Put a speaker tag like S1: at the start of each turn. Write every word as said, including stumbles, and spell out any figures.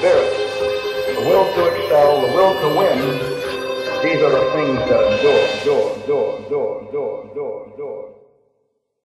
S1: spirit, the will to excel, the will to win. These are the things that endure, endure, endure, endure, endure, endure, endure.